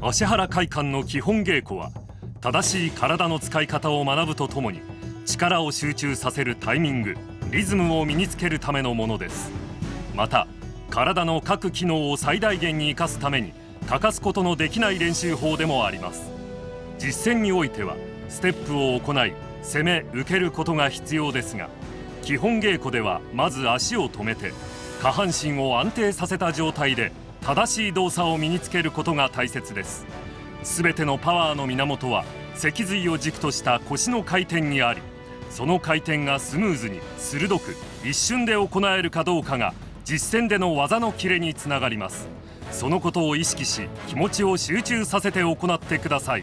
芦原会館の基本稽古は正しい体の使い方を学ぶとともに力を集中させるタイミング、リズムを身につけるためのものです。また体の各機能を最大限に生かすために欠かすことのできない練習法でもあります。実践においてはステップを行い攻め受けることが必要ですが、基本稽古ではまず足を止めて下半身を安定させた状態で正しい動作を身につけることが大切です。すべてのパワーの源は脊髄を軸とした腰の回転にあり、その回転がスムーズに鋭く一瞬で行えるかどうかが実践での技のキレにつながります。そのことを意識し気持ちを集中させて行ってください。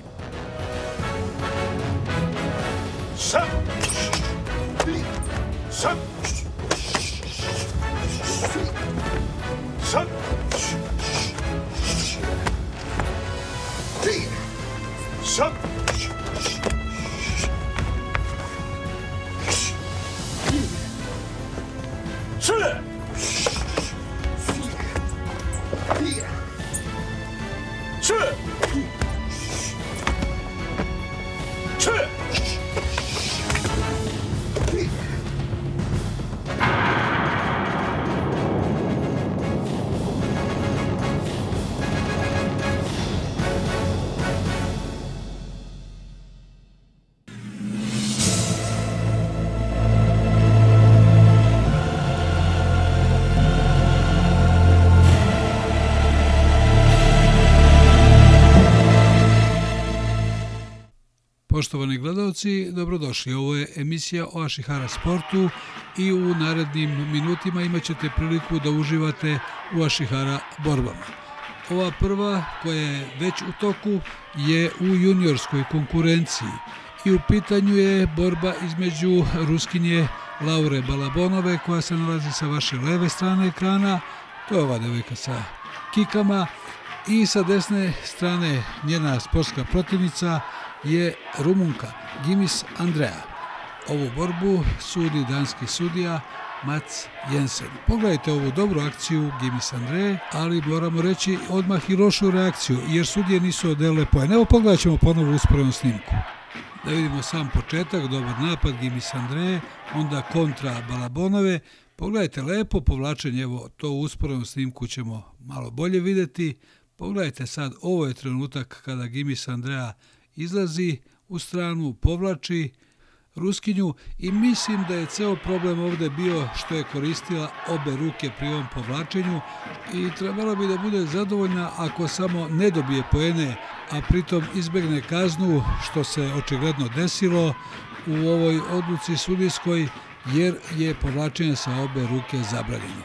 Poštovani gledalci, dobrodošli. Ovo je emisija o Ashihara sportu i u narednim minutima imat ćete priliku da uživate u Ashihara borbama. Ova prva, koja je već u toku, je u juniorskoj konkurenciji i u pitanju je borba između Ruskinje Laure Balabonove, koja se nalazi sa vaše leve strane ekrana, to je ova devojka sa kikama, i sa desne strane njena sportska protivnica je Rumunka Gimis Andrea. Ovu borbu sudi danski sudija Mats Jensen. Pogledajte ovu dobru akciju Gimis Andreje, ali moramo reći odmah i lošu reakciju, jer sudije nisu odelile poen. Evo pogledat ćemo ponovo u usporednom snimku. Da vidimo sam početak, dobar napad Gimis Andreje, onda kontra Balabonove. Pogledajte lepo povlačenje, evo to u usporednom snimku ćemo malo bolje vidjeti. Pogledajte sad, ovo je trenutak kada Gimis Andrea izlazi u stranu, povlači Ruskinju i mislim da je ceo problem ovdje bio što je koristila obe ruke pri ovom povlačenju i trebalo bi da bude zadovoljna ako samo ne dobije poene, a pritom izbegne kaznu, što se očigledno desilo u ovoj odluci sudijskoj, jer je povlačenje sa obe ruke zabranjeno.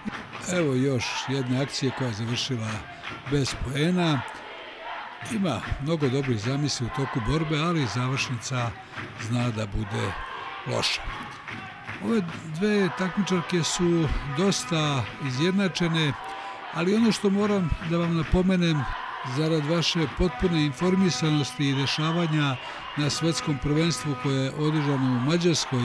Evo još jedne akcije koja je završila bez poena. Ima mnogo dobrih zamisli u toku borbe, ali završnica zna da bude loša. Ove dve takmičarke su dosta izjednačene, ali ono što moram da vam napomenem zarad vaše potpune informisanosti i dešavanja na svetskom prvenstvu koje je održano u Mađarskoj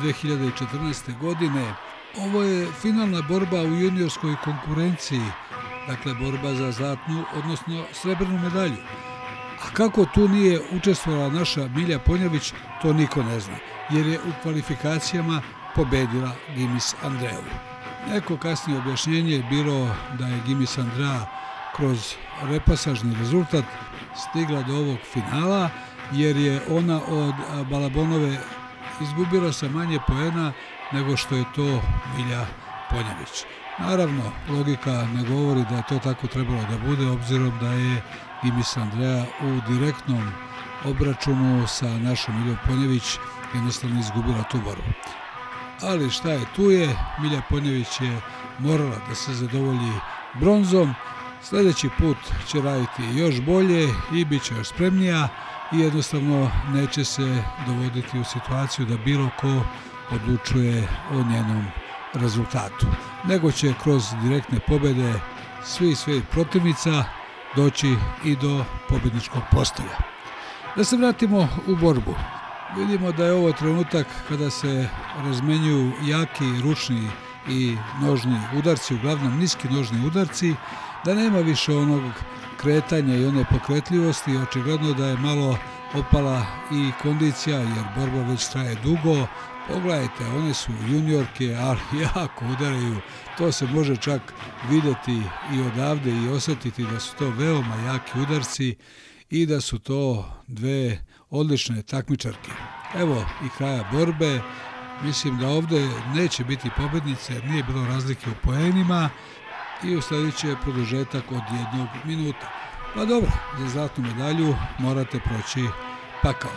2014. godine, ovo je finalna borba u juniorskoj konkurenciji, dakle borba za zlatnu, odnosno srebrnu medalju. A kako tu nije učestvovala naša Milja Ponjavić, to niko ne zna, jer je u kvalifikacijama pobedila Gimis Andreju. Neko kasnije objašnjenje je bilo da je Gimis Andrea kroz repasažni rezultat stigla do ovog finala, jer je ona od Balabonove izgubila sa manje poena nego što je to Milja Ponjavić. Naravno, logika ne govori da je to tako trebalo da bude, obzirom da je Gimis Andrea u direktnom obračunu sa našom Miljom Ponjavić jednostavno izgubila tu borbu. Ali šta je tu je, Milja Ponjavić je morala da se zadovolji bronzom, sljedeći put će raditi još bolje i bit će još spremnija i jednostavno neće se dovoditi u situaciju da bilo ko odlučuje o njenom rezultatu, nego će kroz direktne pobjede svih protivnica doći i do pobjedničkog postolja. Da se vratimo u borbu. Vidimo da je ovo trenutak kada se razmenjuju jaki ručni i nožni udarci, uglavnom niski nožni udarci, da nema više onog kretanja i one pokretljivosti. Očigledno da je malo opala i kondicija, jer borba već traje dugo. Pogledajte, one su juniorke, ali jako udaraju. To se može čak vidjeti i odavde i osjetiti da su to veoma jaki udarci i da su to dve odlične takmičarke. Evo i kraja borbe. Mislim da ovdje neće biti pobednice jer nije bilo razlike u poenima i usledit će produžetak od 1 minuta. Pa dobro, za zlatnu medalju morate proći pakao.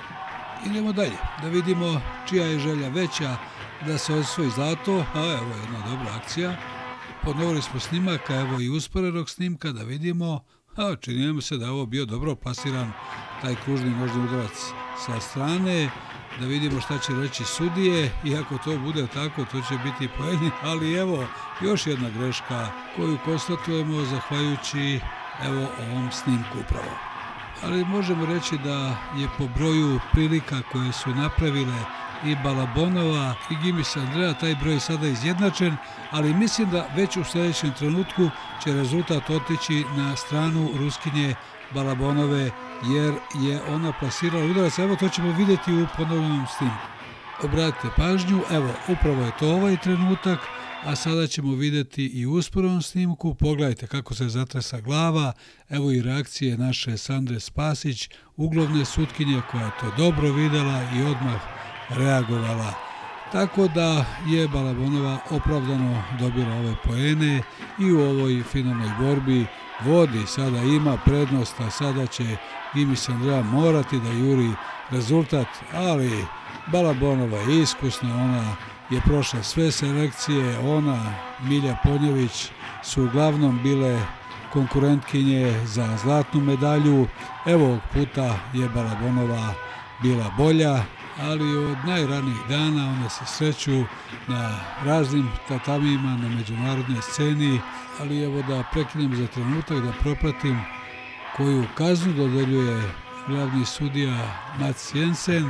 Idemo dalje, da vidimo čija je želja veća da se osvoji zlato. A evo jedna dobra akcija. Ponovili smo snimaka, evo i usporenog snimka da vidimo. Čini nam se da je ovo bio dobro plasiran taj kružni nožni udarac sa strane. Da vidimo šta će reći sudije, i ako to bude tako, to će biti poeni, ali evo još jedna greška koju konstatujemo zahvaljujući evo ovom snimku upravo. Ali možemo reći da je po broju prilika koje su napravile i Balabonova i Gimis Andrea taj broj sada izjednačen, ali mislim da već u sljedećem trenutku će rezultat otići na stranu Ruskinje Balabonove, jer je ona plasirala udarac. Evo to ćemo vidjeti u ponovljenom snimku. Obratite pažnju, evo upravo je to ovaj trenutak, a sada ćemo vidjeti i u usporednom snimku. Pogledajte kako se zatresa glava, evo i reakcije naše Sandre Spasić, uglavne sutkinje koja je to dobro vidjela i odmah reagovala. Tako da je Balabonova opravdano dobila ove poene i u ovoj finalnoj borbi vodi, sada ima prednost, a sada će Gimis Andrea morati da juri rezultat, ali Balabonova je iskusna, ona je prošla sve selekcije, ona, Milja Ponjević su uglavnom bile konkurentkinje za zlatnu medalju. Evo ovog puta je Balabonova bila bolja, ali od najranijih dana one se sreću na raznim tatamima na međunarodnoj sceni, ali evo da prekinem za trenutak da propratim koju kaznu dodeljuje glavni sudija Mats Jensen,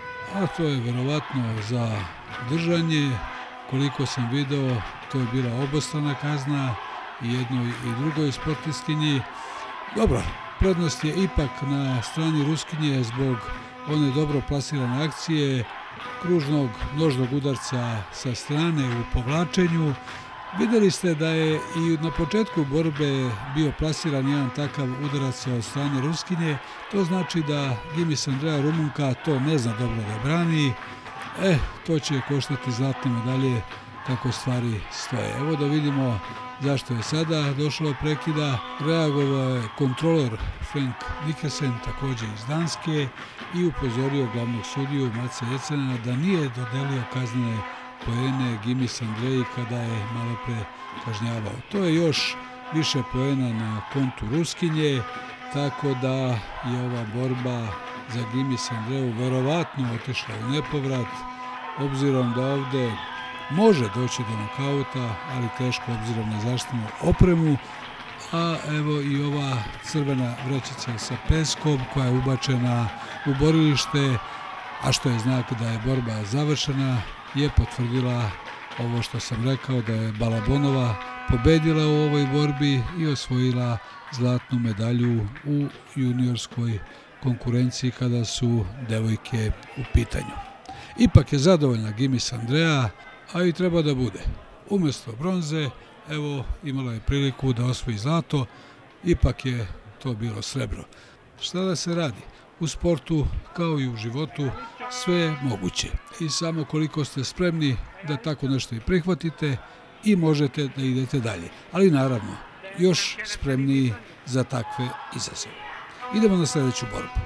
a to je verovatno za držanje. Koliko sam video, to je bila obostrana kazna i jednoj i drugoj sportistkinji. Dobro, prednost je ipak na strani Ruskinje zbog one dobro plasirane akcije, kružnog nožnog udarca sa strane u povlačenju. Vidjeli ste da je i na početku borbe bio plasiran jedan takav udarac od strane Ruskinje. To znači da Gimis Andrea Rumunka to ne zna dobro da brani. To će koštati zlatne medalje kako stvari stoje. Evo da vidimo zašto je sada došlo do prekida. Reagovao je kontrolor Frank Nikesen, također iz Danske, i upozorio glavnog sudiju Matsa Jensena da nije dodelio kaznene poene Gimis Andreji kada je malo pre kažnjavao. To je još više poena na kontu Ruskinje, tako da je ova borba za Gimis Andreju verovatno otišla u nepovrat, obzirom da ovdje može doći do nokauta, ali teško obzirom na zaštitnu opremu. A evo i ova crvena vrećica sa peskom koja je ubačena u borilište, a što je znak da je borba završena, je potvrdila ovo što sam rekao, da je Balabonova pobedila u ovoj borbi i osvojila zlatnu medalju u juniorskoj konkurenciji kada su devojke u pitanju. Ipak je zadovoljna Gimis Andrea, a i treba da bude. Umjesto bronze, evo, imala je priliku da osvoji zlato, ipak je to bilo srebro. Šta da se radi? U sportu, kao i u životu, sve je moguće. I samo koliko ste spremni da tako nešto i prihvatite i možete da idete dalje. Ali naravno, još spremniji za takve izazove. Idemo na sljedeću borbu.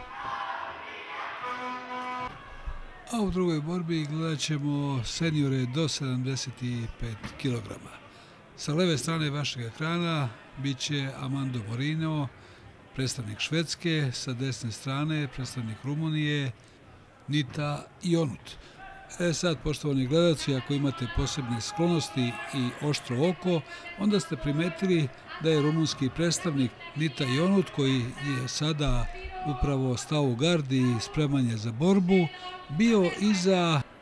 A u drugoj borbi gledat ćemo seniore do 75 kg. Sa leve strane vašeg ekrana bit će Amando Morino, predstavnik Švedske, sa desne strane predstavnik Rumunije, Nita Ionut. Sad, poštovani gledalci, ako imate posebne sklonosti i oštro oko, onda ste primetili da je rumunski predstavnik Nita Ionut, koji je sada upravo stao u gardi i spreman je za borbu, bio iza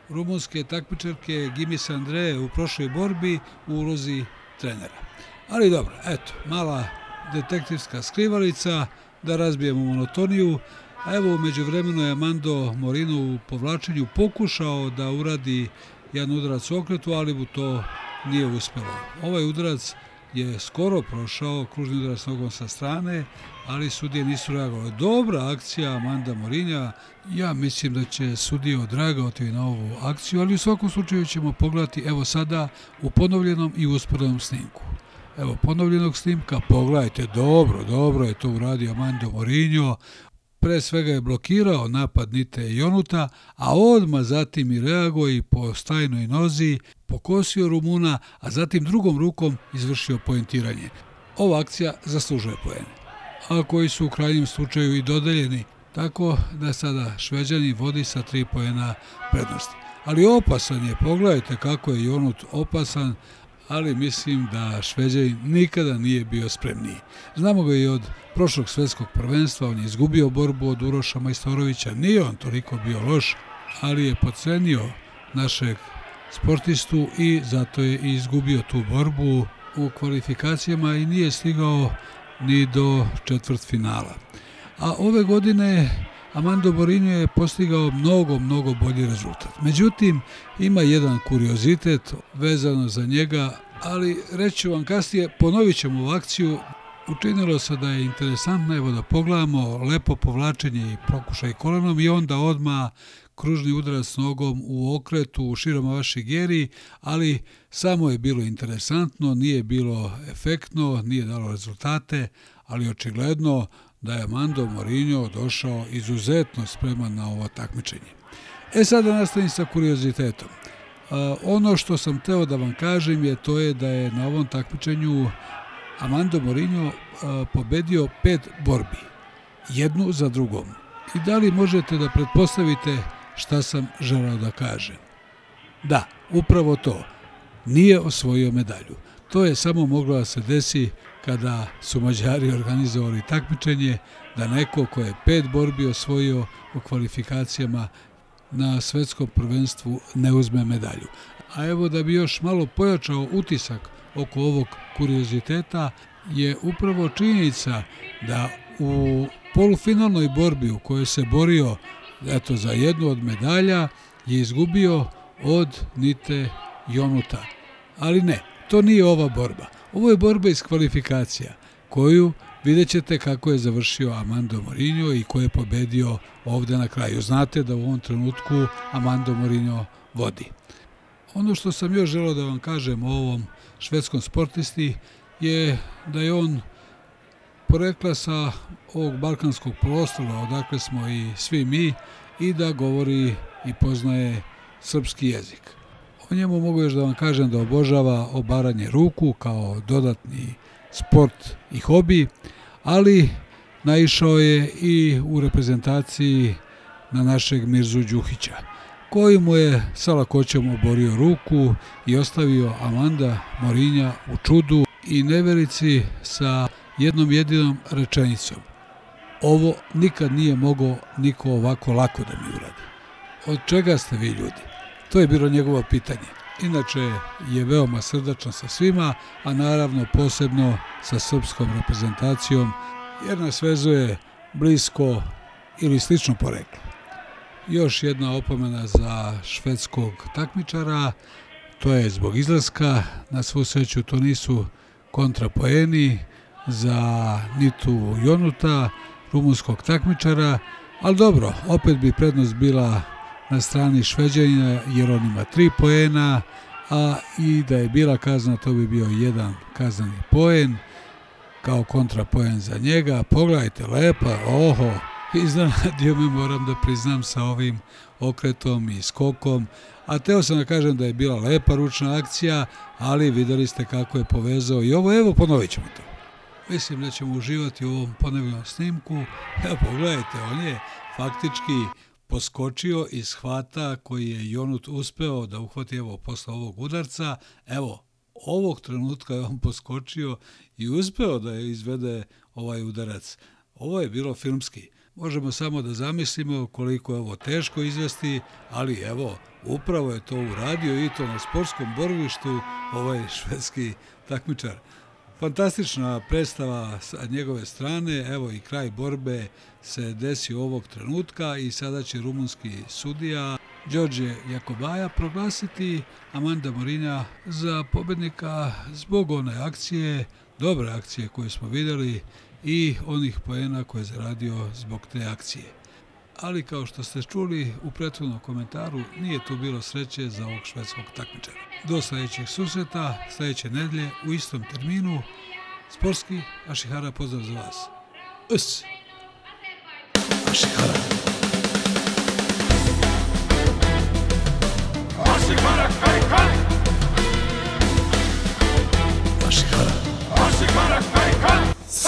rumunske takmičarke Gimis Andreje u prošloj borbi u ulozi trenera. Ali dobro, eto, mala detektivska skrivalica da razbijemo monotoniju. A evo, u međuvremenu je Amando Morino u povlačenju pokušao da uradi jedan udarac u okretu, ali mu to nije uspelo. Ovaj udarac je skoro prošao, kružni udarac nogom sa strane, ali sudije nisu reagovali. Dobra akcija Amanda Morinja. Ja mislim da će sudije odragati na ovu akciju, ali u svakom slučaju ćemo pogledati evo sada u ponovljenom i usporednom snimku. Evo ponovljenog snimka, pogledajte, dobro je to uradio Amando Morinjo. Pre svega je blokirao napad Nite Jonuta, a odmah zatim i reagovao i po stajnoj nozi pokosio Rumuna, a zatim drugom rukom izvršio poentiranje. Ova akcija zaslužuje poene, a koji su u krajnjem slučaju i dodeljeni, tako da sada Šveđani vodi sa 3 poena prednosti. Ali opasan je, pogledajte kako je Jonut opasan, ali mislim da Šveđanin nikada nije bio spremniji. Znamo ga i od prošlog svetskog prvenstva, on je izgubio borbu od Uroša Majstorovića, nije on toliko bio loš, ali je podcenio našeg sportistu i zato je i izgubio tu borbu u kvalifikacijama i nije stigao ni do četvrtfinala. A ove godine Amando Morinjo je postigao mnogo bolji rezultat. Međutim, ima jedan kuriozitet vezano za njega, ali reći ću vam kasnije, ponovit ćemo ovu akciju. Učinilo se da je interesantno, evo da pogledamo, lepo povlačenje i pokušaj kolenom i onda odmah kružni udarac nogom u okretu u Širomawashi Geri, ali samo je bilo interesantno, nije bilo efektno, nije dalo rezultate, ali očigledno da je Amando Morinjo došao izuzetno spreman na ovo takmičenje. Sada nastavim sa kuriozitetom. Ono što sam teo da vam kažem je to je da je na ovom takmičenju Amando Morinjo pobedio 5 borbi, jednu za drugom. I da li možete da pretpostavite šta sam želeo da kažem? Da, upravo to. Nije osvojio medalju. To je samo moglo da se desi kada su Mađari organizovali takmičenje, da neko ko je 5 borbi osvojio u kvalifikacijama na svetskom prvenstvu ne uzme medalju. A evo da bi još malo pojačao utisak oko ovog kurioziteta je upravo činjenica da u polufinalnoj borbi u kojoj se borio za jednu od medalja je izgubio od Nite Jonuta. Ali ne, to nije ova borba. Ovo je borba iz kvalifikacija koju vidjet ćete kako je završio Amando Morinjo i ko je pobedio ovde na kraju. Znate da u ovom trenutku Amando Morinjo vodi. Ono što sam još želeo da vam kažem o ovom švedskom sportisti je da je on porekla sa ovog balkanskog poluostrva, odakle smo i svi mi, i da govori i poznaje srpski jezik. O njemu mogu još da vam kažem da obožava obaranje ruku kao dodatni sport i hobi, ali naišao je i u reprezentaciji na našeg Mirzu Đuhića, koji mu je sa lakoćom oborio ruku i ostavio Amanda Morinja u čudu i neverici sa jednom jedinom rečenicom. Ovo nikad nije mogao niko ovako lako da mi uradi. Od čega ste vi ljudi? To je bilo njegovo pitanje. Inače je veoma srdačan sa svima, a naravno posebno sa srpskom reprezentacijom, jer nas vezuje blisko ili slično poreklo. Još jedna opomena za švedskog takmičara, to je zbog izlaska. Na svu sreću to nisu kontrapoeni za Nitu Jonuta, rumunskog takmičara, ali dobro, opet bi prednost bila na strani Šveđanina jer on ima 3 poena, a i da je bila kazna to bi bio 1 kazneni poen kao kontrapoen za njega. Pogledajte, lepa, iznenadio me, moram da priznam, sa ovim okretom i skokom, a teo sam da kažem da je bila lepa ručna akcija, ali videli ste kako je povezao i ovo, evo ponovit ćemo to. Mislim da ćemo uživati u ovom ponovljenom snimku. Evo pogledajte, on je faktički poskočio iz hvata koji je Jonut uspeo da uhvati evo posle ovog udarca. Evo, ovog trenutka je on poskočio i uspeo da izvede ovaj udarac. Ovo je bilo filmski. Možemo samo da zamislimo koliko je ovo teško izvesti, ali evo, upravo je to uradio i to na sportskom borilištu ovaj švedski takmičar. Fantastična predstava sa njegove strane, evo i kraj borbe se desi ovog trenutka i sada će rumunski sudija Đorđe Jakobaja proglasiti Amanda Morinja za pobednika zbog one akcije, dobre akcije koje smo videli i onih poena koje je zaradio zbog te akcije. Ali kao što ste čuli u prethodnom komentaru, nije tu bilo sreće za ovog švedskog takmičara. Do sledećeg susreta, sledeće nedelje u istom terminu, sportski Ashihara pozdrav za vas. Us! Ashihara! Ashihara Kaikan! Ashihara! Ashihara Kaikan!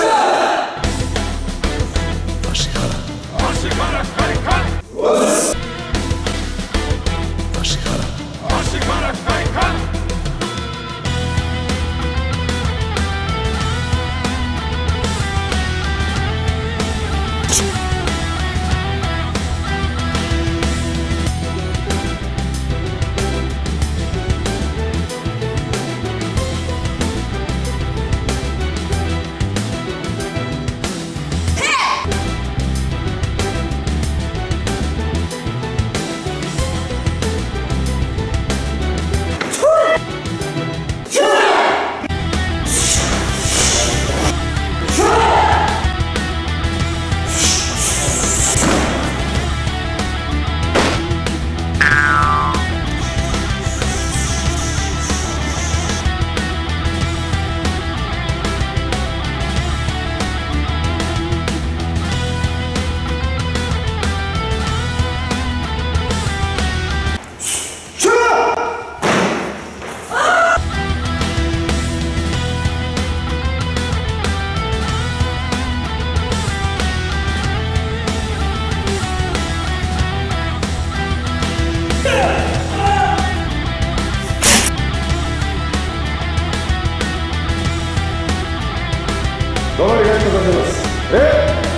Ashihara! Ashihara Kaikan! Ashihara! Ashihara Kaikan! Dobar, kako da vas?